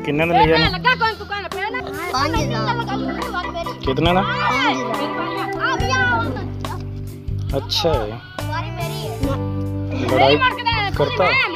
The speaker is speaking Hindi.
किन्ने ने लिया ना? कितने ना? अच्छा है, लड़ाई करता है।